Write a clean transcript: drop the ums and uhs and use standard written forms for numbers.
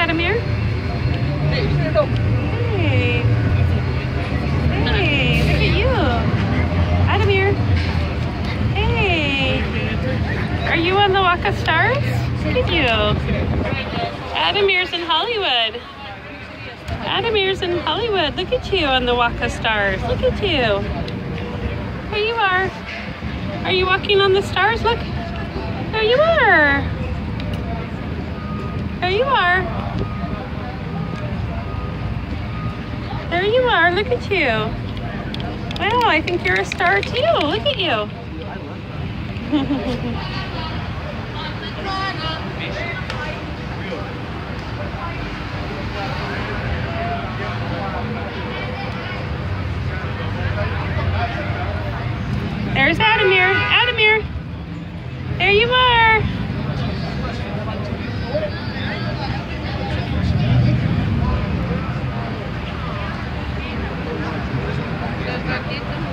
Adamere? Hey. Hey, look at you. Adamere. Hey. Are you on the Walk of Stars? Look at you. Adamere's in Hollywood. Adamere's in Hollywood. Look at you on the Walk of Stars. Look at you. There you are. Are you walking on the stars? Look. There you are. There you are. There you are. Look at you. Wow, I think you're a star too. Look at you. There's Adamere. Adamere. There you are.